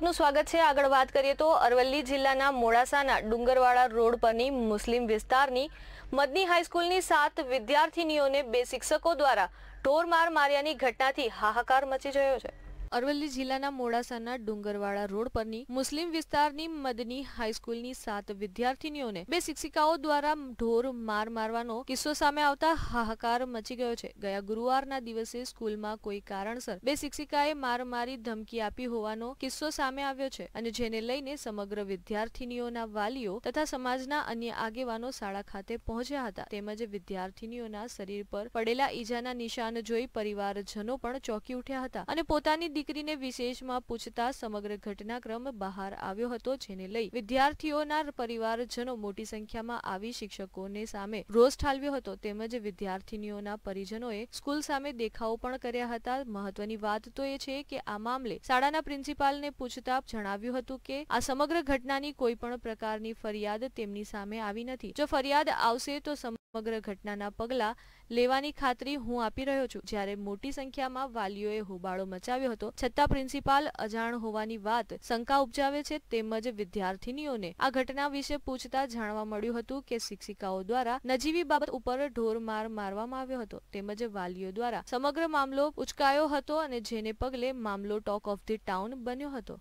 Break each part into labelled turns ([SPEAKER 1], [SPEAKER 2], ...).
[SPEAKER 1] આપનું સ્વાગત છે। આગળ વાત કરીએ તો અરવલ્લી જિલ્લાના મોડાસાના ડુંગરવાડા રોડ પરની મુસ્લિમ વિસ્તારની મદની હાઈસ્કૂલની 7 વિદ્યાર્થીનીઓને 2 શિક્ષકો દ્વારા ઢોરમાર માર્યાની ઘટનાથી હાહાકાર મચી ગયો છે। અરવલ્લી જિલ્લાના મોડાસાના ડુંગરવાડા રોડ પરની મુસ્લિમ વિસ્તારની મદની હાઈસ્કૂલની 7 વિદ્યાર્થીનીઓને 2 શિક્ષિકાઓ દ્વારા ઢોર માર મારવાનો કિસ્સો સામે આવતા હાહાકાર મચી ગયો છે। ગયા ગુરુવારના દિવસે સ્કૂલમાં કોઈ કારણસર 2 શિક્ષિકાએ માર મારી ધમકી આપી હોવાનો કિસ્સો સામે આવ્યો છે અને જેને લઈને સમગ્ર વિદ્યાર્થીનીઓના વાલીઓ તથા સમાજના અન્ય આગેવાનો શાળા ખાતે પહોંચ્યા હતા તેમજ વિદ્યાર્થીનીઓના શરીર પર પડેલા ઈજાના નિશાન જોઈ પરિવારજનો પણ ચોંકી ઉઠ્યા હતા અને પોતાની દીકરીને વિશેષમાં પૂછતા સમગ્ર ઘટનાક્રમ બહાર આવ્યો હતો જેને લઈ વિદ્યાર્થીઓના પરિવારજનો મોટી સંખ્યામાં આવી શિક્ષકોને સામે રોષ ઠાલવ્યો હતો તેમજ વિદ્યાર્થીનીઓના પરિજનોએ સ્કૂલ સામે દેખાવો પણ કર્યા હતા। મહત્વની વાત તો એ છે કે આ મામલે શાળાના પ્રિન્સિપાલને પૂછતા જણાવ્યું હતું કે આ સમગ્ર ઘટનાની કોઈ પણ પ્રકારની ફરિયાદ તેમની સામે આવી નથી। જો ફરિયાદ આવશે તો સમગ્ર ઘટનાના પગલા લેવાની ખાતરી હું આપી રહ્યો છું। જ્યારે મોટી સંખ્યામાં વાલીઓએ હોબાળો મચાવ્યો હતો છતાં પ્રિન્સિપાલ અજાણ હોવાની વાત શંકા ઉપજાવે છે તેમજ વિદ્યાર્થીનીઓને આ ઘટના વિશે પૂછતા જાણવા મળ્યું હતું કે શિક્ષિકાઓ દ્વારા નજીવી બાબત ઉપર ઢોરમાર મારવામાં આવ્યો હતો તેમજ વાલીઓ દ્વારા સમગ્ર મામલો ઉચકાયો હતો અને જેને પગલે મામલો ટોક ઓફ ધી ટાઉન બન્યો હતો।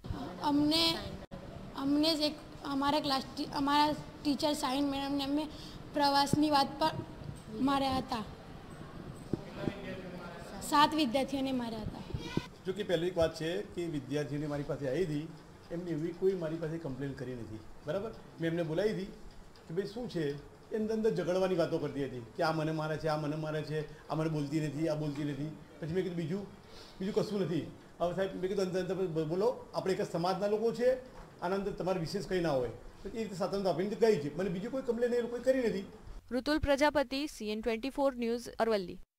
[SPEAKER 2] અમને એક અમારા ટીચર સાઇન મેડમને અમે પ્રવાસની વાત પર માર્યા હતા। 7 વિદ્યાર્થીઓને માર્યા હતા।
[SPEAKER 3] જો કે પહેલી એક વાત છે કે વિદ્યાર્થીઓને મારી પાસે આવી હતી એમને એવી કોઈ મારી પાસે કમ્પ્લેન કરી નથી બરાબર। મેં એમને બોલાવી હતી કે ભાઈ શું છે એની અંદર ઝઘડવાની વાતો કરતી હતી કે આ મને મારે છે આ મને મારે છે આ મને બોલતી નથી આ બોલતી નથી। પછી મેં કીધું બીજું કશું નથી। હવે સાહેબ મેં કીધું અંદર બોલો આપણે એક સમાજના લોકો છે આના અંદર તમારે વિશેષ કંઈ ના હોય તો એ રીતે સ્વાતંત્ર્ય આપીને કહી છે મને બીજું કોઈ કમ્પ્લેન એ લોકોએ કરી નથી।
[SPEAKER 1] Rutul Prajapati CN24 news Aravalli.